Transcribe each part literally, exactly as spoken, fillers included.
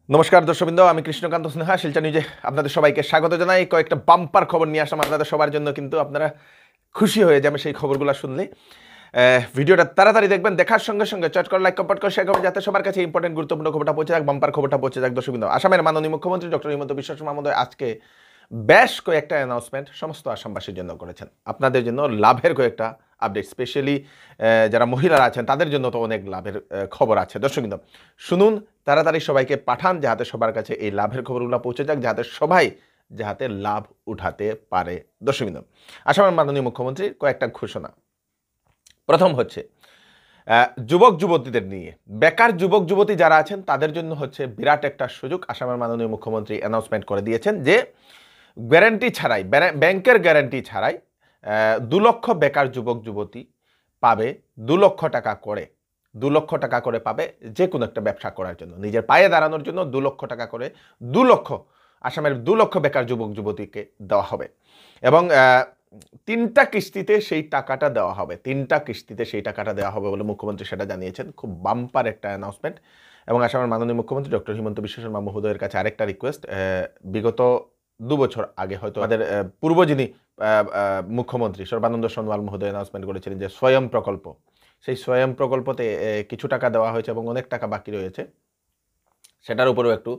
নমস্কার দর্শকবৃন্দ, আমি কৃষ্ণকান্ত সিনহা শিলচর নিউজে আপনাদের সবাইকে স্বাগত জানাই। কয়েকটা বাম্পার খবর নিয়ে আসলাম আপনাদের সবার জন্য, কিন্তু আপনারা খুশি হয়ে যাবেন সেই খবরগুলো শুনলে। ভিডিওটা তাড়াতাড়ি দেখবেন, দেখার সঙ্গে সঙ্গে চট করে লাইক কমেন্ট করে শেয়ার করবেন, যাতে সবার কাছে ইম্পর্টেন্ট গুরুত্বপূর্ণ খবরটা পৌঁছে যাক, বাম্পার খবরটা পৌঁছে যাক। দর্শকবৃন্দ, আসামের মাননীয় মুখ্যমন্ত্রী ডক্টর হিমন্ত বিশ্ব শর্মা মহোদয় আজকে বেশ কয়েকটা অ্যানাউন্সমেন্ট সমস্ত আসামবাসীর জন্য করেছেন, আপনাদের জন্য লাভের কয়েকটা আপডেট, স্পেশালি যারা মহিলারা আছেন তাদের জন্য তো অনেক লাভের খবর আছে। দর্শকবৃন্দ শুনুন, তাড়াতাড়ি সবাইকে পাঠান, যাতে সবার কাছে এই লাভের খবরগুলো পৌঁছে যাক, যাতে সবাই যাতে লাভ উঠাতে পারে। দর্শকবৃন্দ, আসামের মাননীয় মুখ্যমন্ত্রীর কয়েকটা ঘোষণা। প্রথম হচ্ছে যুবক যুবতীদের নিয়ে, বেকার যুবক যুবতী যারা আছেন তাদের জন্য হচ্ছে বিরাট একটা সুযোগ। আসামের মাননীয় মুখ্যমন্ত্রী অ্যানাউন্সমেন্ট করে দিয়েছেন যে গ্যারান্টি ছাড়াই, ব্যাংকের গ্যারান্টি ছাড়াই দু লক্ষ বেকার যুবক যুবতী পাবে দু লক্ষ টাকা করে দু লক্ষ টাকা করে পাবে যে কোনো একটা ব্যবসা করার জন্য, নিজের পায়ে দাঁড়ানোর জন্য দু লক্ষ টাকা করে দু লক্ষ আসামের দু লক্ষ বেকার যুবক যুবতীকে দেওয়া হবে। এবং তিনটা কিস্তিতে সেই টাকাটা দেওয়া হবে তিনটা কিস্তিতে সেই টাকাটা দেওয়া হবে বলে মুখ্যমন্ত্রী সেটা জানিয়েছেন। খুব বাম্পার একটা অ্যানাউন্সমেন্ট। এবং আসামের মাননীয় মুখ্যমন্ত্রী ডক্টর হিমন্ত বিশ্ব শর্মা মহোদয়ের কাছে আরেকটা রিকোয়েস্ট, বিগত দু বছর আগে হয়তো আমাদের পূর্ব যিনি মুখ্যমন্ত্রী সর্বানন্দ সোনোয়াল মহোদয় অ্যানাউন্সমেন্ট করেছিলেন যে স্বয়ং প্রকল্প, সেই স্বয়ং প্রকল্পতে কিছু টাকা দেওয়া হয়েছে এবং অনেক টাকা বাকি রয়েছে, সেটার উপরেও একটু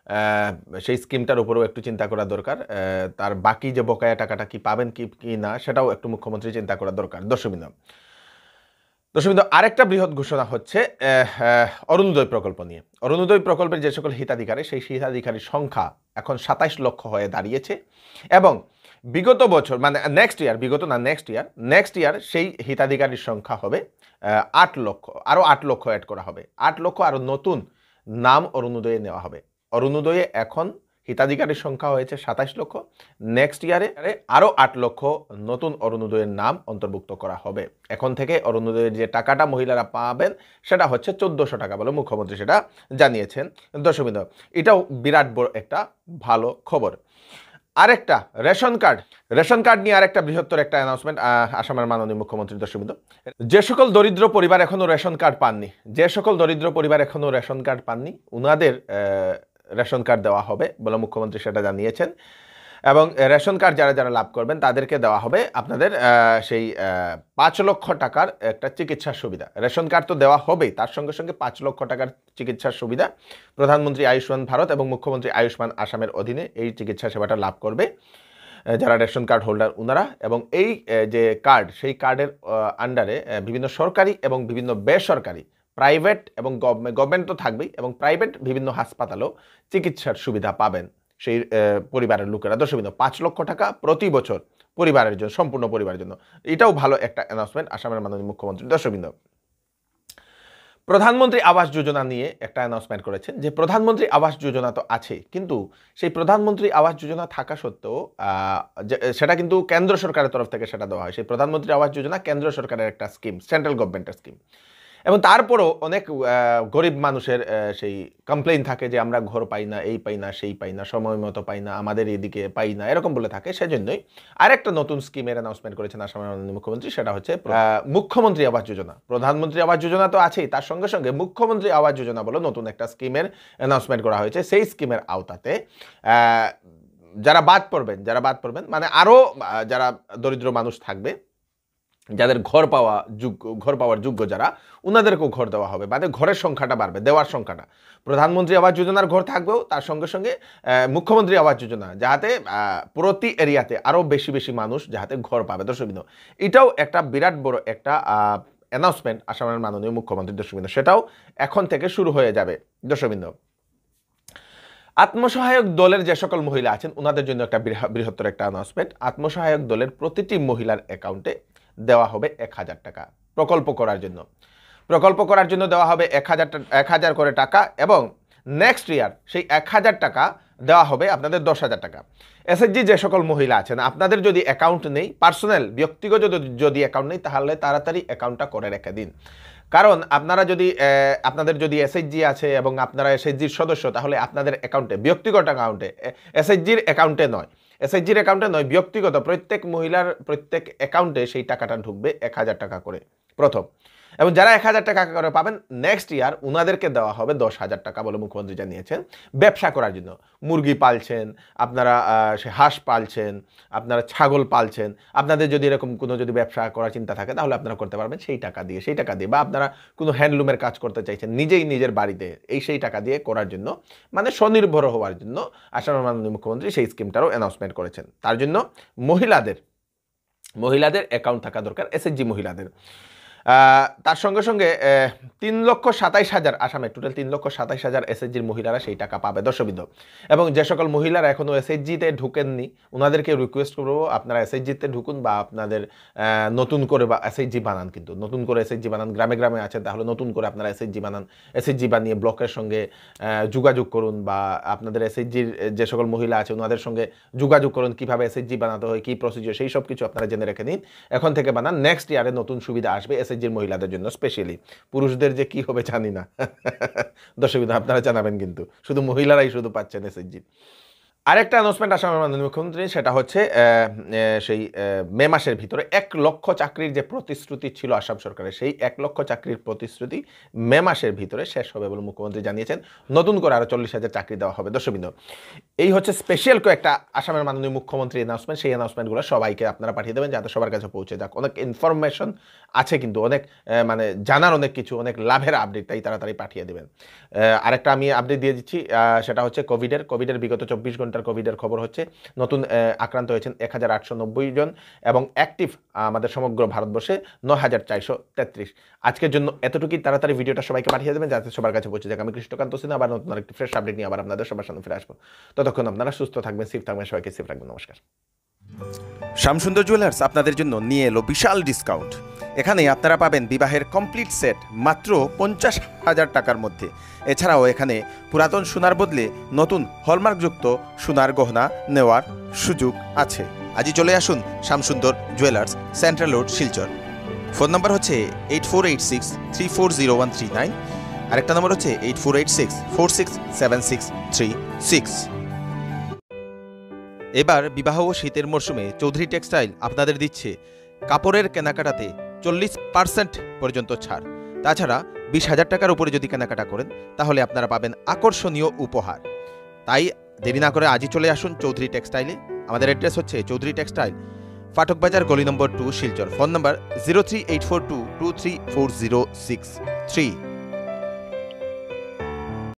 সেই স্কিমটার উপরেও একটু চিন্তা করা দরকার। তার বাকি যে বকেয়া টাকাটা কি পাবেন কি কি না সেটাও একটু মুখ্যমন্ত্রী চিন্তা করা দরকার। দর্শকবৃন্দ দর্শকবৃন্দ আরেকটা বৃহৎ ঘোষণা হচ্ছে অরুণোদয় প্রকল্প নিয়ে। অরুণোদয় প্রকল্পের যে সকল হিতাধিকারী, সেই হিতাধিকারীর সংখ্যা এখন সাতাইশ লক্ষ হয়ে দাঁড়িয়েছে। এবং বিগত বছর মানে নেক্সট ইয়ার, বিগত না নেক্সট ইয়ার নেক্সট ইয়ার সেই হিতাধিকারীর সংখ্যা হবে আট লক্ষ, আরও আট লক্ষ অ্যাড করা হবে। আট লক্ষ আরও নতুন নাম অরুণোদয়ে নেওয়া হবে। অরুণোদয়ে এখন হিতাধিকারীর সংখ্যা হয়েছে সাতাইশ লক্ষ, নেক্সট ইয়ারে আরও আট লক্ষ নতুন অরুণোদয়ের নাম অন্তর্ভুক্ত করা হবে। এখন থেকে অরুণোদয়ের যে টাকাটা মহিলারা পাবেন সেটা হচ্ছে চোদ্দোশো টাকা বলে মুখ্যমন্ত্রী সেটা জানিয়েছেন। দর্শকবৃন্দ, এটাও বিরাট বড় একটা ভালো খবর। আরেকটা রেশন কার্ড রেশন কার্ড নিয়ে আরেকটা বৃহত্তর একটা অ্যানাউন্সমেন্ট আসামের মাননীয় মুখ্যমন্ত্রী। দর্শকবৃন্দ, যে সকল দরিদ্র পরিবার এখনও রেশন কার্ড পাননি যে সকল দরিদ্র পরিবার এখনও রেশন কার্ড পাননি ওনাদের রেশন কার্ড দেওয়া হবে বলে মুখ্যমন্ত্রী সেটা জানিয়েছেন। এবং রেশন কার্ড যারা যারা লাভ করবেন তাদেরকে দেওয়া হবে আপনাদের সেই পাঁচ লক্ষ টাকার একটা চিকিৎসার সুবিধা। রেশন কার্ড তো দেওয়া হবেই, তার সঙ্গে সঙ্গে পাঁচ লক্ষ টাকার চিকিৎসার সুবিধা প্রধানমন্ত্রী আয়ুষ্মান ভারত এবং মুখ্যমন্ত্রী আয়ুষ্মান আসামের অধীনে এই চিকিৎসা সেবাটা লাভ করবে যারা রেশন কার্ড হোল্ডার ওনারা। এবং এই যে কার্ড, সেই কার্ডের আন্ডারে বিভিন্ন সরকারি এবং বিভিন্ন বেসরকারি, প্রাইভেট এবং গভর্নমেন্ট তো থাকবেই, এবং প্রাইভেট বিভিন্ন হাসপাতালেও চিকিৎসার সুবিধা পাবেন সেই পরিবারের লোকেরা। দর্শকবৃন্দ, পাঁচ লক্ষ টাকা প্রতি বছর পরিবারের জন্য, সম্পূর্ণ পরিবারের জন্য, এটাও ভালো একটা অ্যানাউন্সমেন্ট আসামের মাননীয় মুখ্যমন্ত্রী। দর্শকবৃন্দ, প্রধানমন্ত্রী আবাস যোজনা নিয়ে একটা অ্যানাউন্সমেন্ট করেছেন যে প্রধানমন্ত্রী আবাস যোজনা তো আছে, কিন্তু সেই প্রধানমন্ত্রী আবাস যোজনা থাকা সত্ত্বেও সেটা কিন্তু কেন্দ্র সরকারের তরফ থেকে সেটা দেওয়া হয়। সেই প্রধানমন্ত্রী আবাস যোজনা কেন্দ্র সরকারের একটা স্কিম, সেন্ট্রাল গভর্নমেন্টের স্কিম। এবং তারপরও অনেক গরিব মানুষের সেই কমপ্লেইন থাকে যে আমরা ঘর পাই না, এই পাই না, সেই পাই না, সময় মতো পাই না, আমাদের এদিকে পাই না, এরকম বলে থাকে। সেজন্যই আরেকটা নতুন স্কিমের অ্যানাউন্সমেন্ট করেছেন আসামের মাননীয় মুখ্যমন্ত্রী, সেটা হচ্ছে মুখ্যমন্ত্রী আবাস যোজনা। প্রধানমন্ত্রী আবাস যোজনা তো আছেই, তার সঙ্গে সঙ্গে মুখ্যমন্ত্রী আবাস যোজনা বলে নতুন একটা স্কিমের অ্যানাউন্সমেন্ট করা হয়েছে। সেই স্কিমের আওতাতে যারা বাদ পড়বেন যারা বাদ পড়বেন মানে আরও যারা দরিদ্র মানুষ থাকবে, যাদের ঘর পাওয়া যোগ্য ঘর পাওয়ার যোগ্য যারা, ওনাদেরকেও ঘর দেওয়া হবে, মানে ঘরের সংখ্যাটা বাড়বে, দেওয়ার সংখ্যাটা। প্রধানমন্ত্রী আবাস যোজনার ঘর থাকবেও, তার সঙ্গে সঙ্গে মুখ্যমন্ত্রী আবাস যোজনা যাতে প্রতি এরিয়াতে আরও বেশি বেশি মানুষ যাতে ঘর পাবে। দর্শকবৃন্দ, এটাও একটা বিরাট বড় একটা অ্যানাউন্সমেন্ট আসামের মাননীয় মুখ্যমন্ত্রী। দর্শকবৃন্দ, সেটাও এখন থেকে শুরু হয়ে যাবে। দর্শকবৃন্দ, আত্মসহায়ক দলের যে সকল মহিলা আছেন ওনাদের জন্য একটা বৃহত্তর একটা অ্যানাউন্সমেন্ট। আত্মসহায়ক দলের প্রতিটি মহিলার অ্যাকাউন্টে দেওয়া হবে এক হাজার টাকা প্রকল্প করার জন্য প্রকল্প করার জন্য দেওয়া হবে এক হাজার এক হাজার করে টাকা। এবং নেক্সট ইয়ার সেই এক হাজার টাকা দেওয়া হবে আপনাদের দশ হাজার টাকা। এসএইচজি যে সকল মহিলা আছেন, আপনাদের যদি অ্যাকাউন্ট নেই, পার্সোনাল ব্যক্তিগত যদি অ্যাকাউন্ট নেই, তাহলে তাড়াতাড়ি অ্যাকাউন্টটা করে রেখে দিন। কারণ আপনারা যদি আপনাদের যদি এসএইচজি আছে এবং আপনারা এসএইচজির সদস্য, তাহলে আপনাদের অ্যাকাউন্টে, ব্যক্তিগত অ্যাকাউন্টে, এসএইচজির অ্যাকাউন্টে নয় এসএইচজির অ্যাকাউন্টে নয় ব্যক্তিগত প্রত্যেক মহিলার প্রত্যেক অ্যাকাউন্টে সেই টাকাটা ঢুকবে এক হাজার টাকা করে প্রথম। এবং যারা এক হাজার টাকা করে পাবেন নেক্সট ইয়ার ওনাদেরকে দেওয়া হবে দশ হাজার টাকা বলে মুখ্যমন্ত্রী জানিয়েছেন ব্যবসা করার জন্য। মুরগি পালছেন আপনারা, সে হাঁস পালছেন আপনারা, ছাগল পালছেন, আপনাদের যদি এরকম কোনো যদি ব্যবসা করার চিন্তা থাকে তাহলে আপনারা করতে পারবেন সেই টাকা দিয়ে সেই টাকা দিয়ে বা আপনারা কোনো হ্যান্ডলুমের কাজ করতে চাইছেন নিজেই নিজের বাড়িতে, এই সেই টাকা দিয়ে করার জন্য, মানে স্বনির্ভর হওয়ার জন্য আসামের মাননীয় মুখ্যমন্ত্রী সেই স্কিমটারও অ্যানাউন্সমেন্ট করেছেন। তার জন্য মহিলাদের মহিলাদের অ্যাকাউন্ট থাকা দরকার, এসএইচজি মহিলাদের। তার সঙ্গে সঙ্গে তিন লক্ষ সাতাইশ হাজার আসামে টোটাল তিন লক্ষ সাতাইশ হাজার এসএইচজির মহিলারা সেই টাকা পাবে দর্শকবৃন্দ। এবং যে সকল মহিলারা এখনও এসএইচজিতে ঢুকেননি ওনাদেরকে রিকোয়েস্ট করবো আপনারা এসএইচজিতে ঢুকুন বা আপনাদের নতুন করে বা এসএইচজি বানান, কিন্তু নতুন করে এসএইচজি বানান। গ্রামে গ্রামে আছেন তাহলে নতুন করে আপনারা এসএইচজি বানান, এসএইচজি বানিয়ে ব্লকের সঙ্গে যোগাযোগ করুন বা আপনাদের এসএইচজির যে সকল মহিলা আছে ওনাদের সঙ্গে যোগাযোগ করুন কীভাবে এসএইচজি বানাতে হয়, কী প্রসিজিওর, সেই সব কিছু আপনারা জেনে রেখে নিন। এখন থেকে বানান, নেক্সট ইয়ারে নতুন সুবিধা আসবে এসএইচজির মহিলাদের জন্য স্পেশালি। পুরুষদের যে কি হবে জানি না, দর্শক আপনারা জানাবেন, কিন্তু শুধু মহিলারাই শুধু পাচ্ছেন এসএইচজি। আরেকটা অ্যানাউন্সমেন্ট আসামের মাননীয় মুখ্যমন্ত্রী, সেটা হচ্ছে সেই মে মাসের ভিতরে এক লক্ষ চাকরির যে প্রতিশ্রুতি ছিল আসাম সরকারের, সেই এক লক্ষ চাকরির প্রতিশ্রুতি মে মাসের ভিতরে শেষ হবে বলে মুখ্যমন্ত্রী জানিয়েছেন। নতুন করে আরও চল্লিশ হাজার চাকরি দেওয়া হবে দর্শকবৃন্দ। এই হচ্ছে স্পেশাল কয়েকটা আসামের মাননীয় মুখ্যমন্ত্রী অ্যানাউন্সমেন্ট। সেই অ্যানাউন্সমেন্টগুলো সবাইকে আপনারা পাঠিয়ে দেবেন যাতে সবার কাছে পৌঁছে যাক। অনেক ইনফরমেশন আছে, কিন্তু অনেক মানে জানার অনেক কিছু, অনেক লাভের আপডেট, তাই তাড়াতাড়ি পাঠিয়ে দেবেন। আরেকটা আমি আপডেট দিয়ে দিচ্ছি, সেটা হচ্ছে কোভিডের কোভিডের বিগত চব্বিশ ঘন্টার কোভিডের খবর হচ্ছে নতুন আক্রান্ত হয়েছেন এক হাজার আটশো নব্বই জন এবং অ্যাক্টিভ আমাদের সমগ্র ভারতবর্ষে নয় হাজার চারশো তেত্রিশ। আজকের জন্য এতটুকুই, তাড়াতাড়ি ভিডিওটা সবাইকে পাঠিয়ে দেবেন যাতে সবার কাছে পৌঁছে যাক। আমি কৃষ্ণকান্ত সিনহা আবার নতুন আরেকটি ফ্রেশ আপডেট নিয়ে আবার আপনাদের সবার সামনে ফিরে আসবো। ততক্ষণ আপনারা সুস্থ থাকবেন, সেফ থাকবেন, সবাইকে সেফ রাখবেন। নমস্কার। শ্যামসুন্দর জুয়েলার্স আপনাদের জন্য নিয়ে এলো বিশাল ডিসকাউন্ট। এখানে আপনারা পাবেন বিবাহের কমপ্লিট সেট মাত্র পঞ্চাশ হাজার টাকার মধ্যে। এছাড়াও এখানে পুরাতন সোনার বদলে নতুন হলমার্কযুক্ত সোনার গহনা নেওয়ার সুযোগ আছে। আজই চলে আসুন Shyamsundar jewellers, central road, Silchar. Phone number হচ্ছে eight four eight six three four zero one three nine, আরেকটা নম্বর হচ্ছে eight four eight six four six seven six three six. এবার বিবাহ ও শীতের মরশুমে চৌধুরী টেক্সটাইল আপনাদের দিচ্ছে কাপড়ের কেনাকাটাতে চল্লিশ পার্সেন্ট পর্যন্ত ছাড়। তাছাড়া বিশ হাজার টাকার উপরে যদি কেনাকাটা করেন তাহলে আপনারা পাবেন আকর্ষণীয় উপহার। তাই দেরি না করে আজই চলে আসুন চৌধুরী টেক্সটাইলে। আমাদের অ্যাড্রেস হচ্ছে চৌধুরী টেক্সটাইল, ফাটক বাজার, গলি number two, Silchar. Phone number zero three eight four two two three four zero six three.